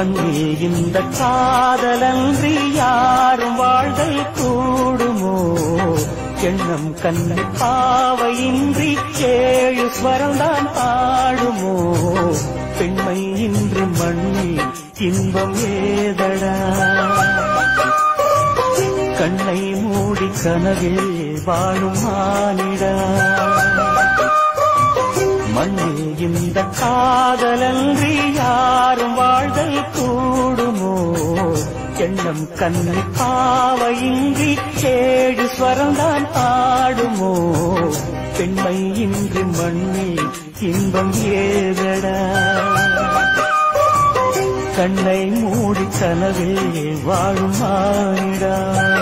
மண்ணில் இந்த காதலன்றி யாரும் வாழ்தல் கூடுமோ எண்ணம் கண்ணு பாவையின்றி ஏழு ஸ்வரம்தான் ஆடுமோ பெண்மை இன்று மண்ணில் இன்பம் ஏதடா கண்ணை மூடி கனவில் வாழும் மானிடா மண்ணில் இந்த காதலன்றி யாரும் வாழ்தல் கூடுமோ எண்ணம் கண்ணை பாவையின்றி ஏழு ஸ்வரம்தான் ஆடுமோ பெண்மை இன்று மண்ணில் இன்பம் ஏதடா கண்ணை மூடி கனவில் வாழும் மானிடா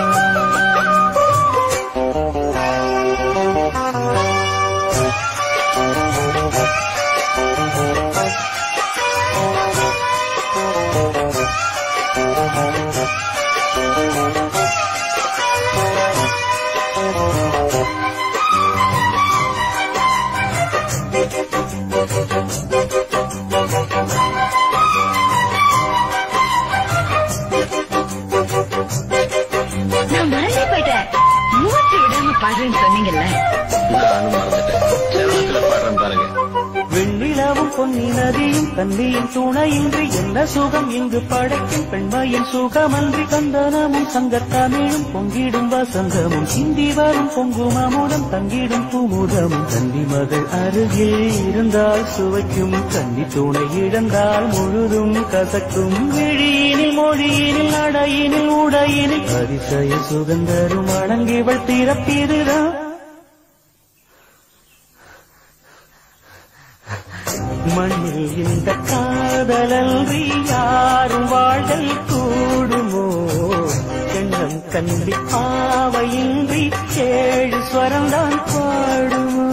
வெண்ணிலாவும் பொன்னி நதியும் தண்ணியின் துணையின்றி என்ன சுகம் இங்கு படைக்கும் பெண்மையின் சுகமன்றி கந்தனமும் சங்கத்தமிழும் பொங்கிடும் வசந்தமும் சிந்தி வரும் பொங்குமமுடம் தங்கிடும் பூமுதமும் கன்னி மகள் அருகில் இருந்தால் சுவைக்கும் கன்னி துணை இழந்தால் முழுதும் கசக்கும் விழியினில் மொழியினில் நடையினில் உடையினில் அதிசய சுகந்தரும் அடங்கிவள் திறப்பிதுதான் மண்ணில் இந்த காதலன்றி யாரும் வாழ்தல் கூடுமோ எண்ணம் கண்டி பாவையின்றி ஏழு ஸ்வரம்தான் பாடுமோ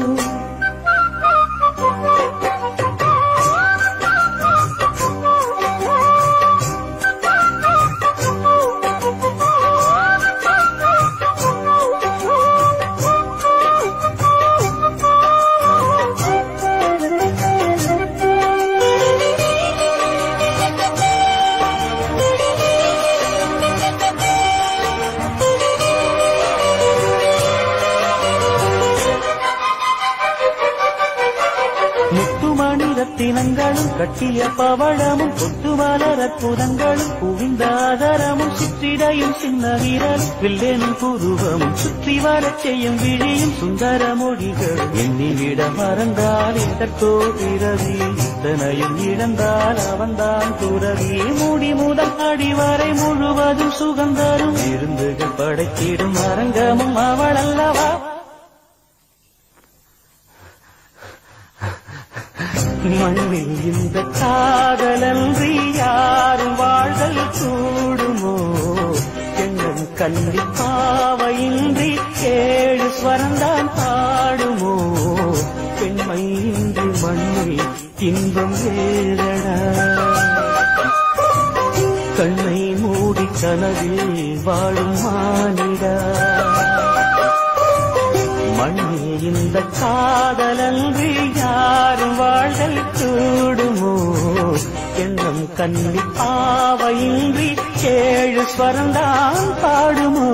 ரத்தினங்களும் கட்டிய பவழமும் கொத்து மலர் அற்புதங்களும் குவிந்தாதரமும் சுற்றிடையும் சின்ன வீரரும் வில்லேனும் புருவமும் சுற்றி வரச் செய்யும் விழியும் சுந்தர மொழிகள் எண்ணிவிட மறந்தால் எதற்கோ பிறவி இத்தனையும் இழந்தால் அவன்தான் துறவி மூடி முதல் அடிவரை முழுவதும் சுகந்தரும் விருந்துகள் படைத்திடும் அரங்கமும் அவள் அல்லவா மண்ணில் இந்த காதலன்றி யாரும் வாழ்தல் கூடுமோ எண்ணம் கண்டி பாவையின்றி ஏழு ஸ்வரந்தான் பாடுமோ பெண்மை இன்று மண்ணில் இன்பம் ஏதடா கண்ணை மூடி கனவில் வாழும் மானிடா மண்ணில் இந்த காதலன்றி யாரும் வாழ்தல் கூடுமோ எண்ணம் கண்ணி பாவையின்றி ஏழு ஸ்வரந்தான் பாடுமோ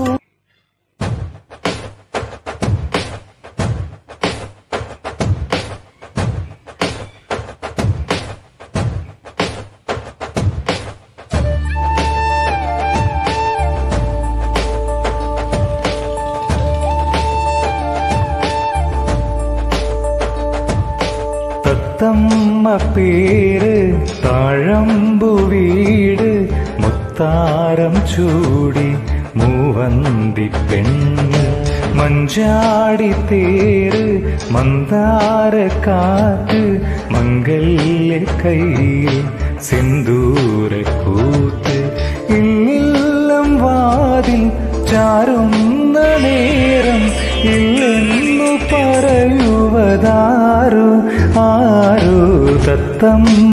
தத்தம்ம பேரு தாழம்பு வீடு முத்தாரம் சூடி மூவந்தி பெண்ணு மஞ்சாடி தேரு மந்தார காத்து மங்கல்ய கையில் செந்தூர கூத்து இல்லம் வாதில் ചാരുന്ന നേരം ഇല്ലെന്നു പറയുവതാരു ആരു തത്തം